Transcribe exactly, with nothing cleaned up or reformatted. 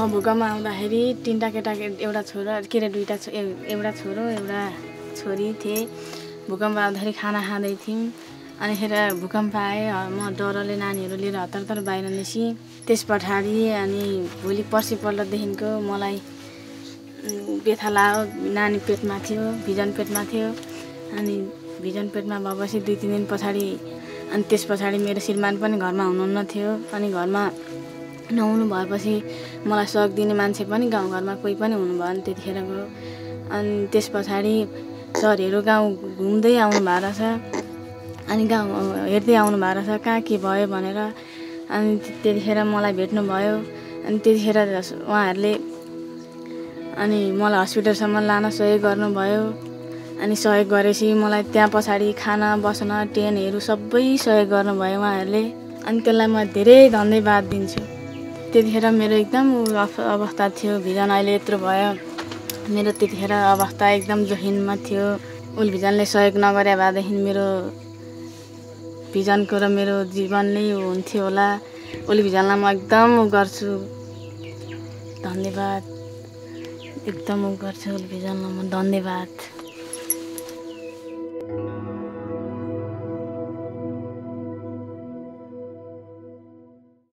भूकम्प आउँदाखेरि तीनटा केटा एउटा छोरा के अरे दुईटा एउटा छोरो एउटा छोरी थिए। भूकम्प आउँदाखेरि खाना खाँदै थियौँ। अनि फेर भूकम्प आयो, म डरले नानीहरू लिएर हतार हतार बाहिर निस्केँ। त्यस पछाडि अनि भोलि पर्सिपल्टदेखिको मलाई व्यथा लाग्यो। नानी पेटमा थियो, भिजन पेटमा थियो। अनि भिजन पेटमा भएपछि दुई तिन दिन पछाडि अनि त्यस पछाडि मेरो श्रीमान पनि घरमा हुनुहुन्न थियो। अनि घरमा नहुनु भएपछि मलाई सहयोग दिने मान्छे पनि गाउँघरमा कोही पनि हुनु भएन त्यतिखेरको। अनि त्यस पछाडि सरहरू गाउँ घुम्दै आउनु भएको रहेछ। अनि गाउँ हेर्दै आउनु भएको रहेछ कहाँ के भयो भनेर। अनि त्यतिखेर मलाई भेट्नुभयो। अनि त्यतिखेर उहाँहरूले अनि मलाई हस्पिटलसम्म लान सहयोग गर्नुभयो। अनि सहयोग गरेपछि मलाई त्यहाँ पछाडि खाना बस्न ट्रेनहरू सबै सहयोग गर्नुभयो उहाँहरूले। अनि त्यसलाई म धेरै धन्यवाद दिन्छु। त्यतिखेर मेरो एकदम अवस्था थियो, भिजन अहिले यत्रो भयो। मेरो त्यतिखेर अवस्था एकदम जोखिममा थियो। उल भिजनले सहयोग नगरे भएदेखि मेरो भिजनको र मेरो जीवनले हुन्थ्यो होला। उल भिजनलाई म एकदम उ गर्छु, धन्यवाद। एकदम उ गर्छु उल भिजनलाई म धन्यवाद।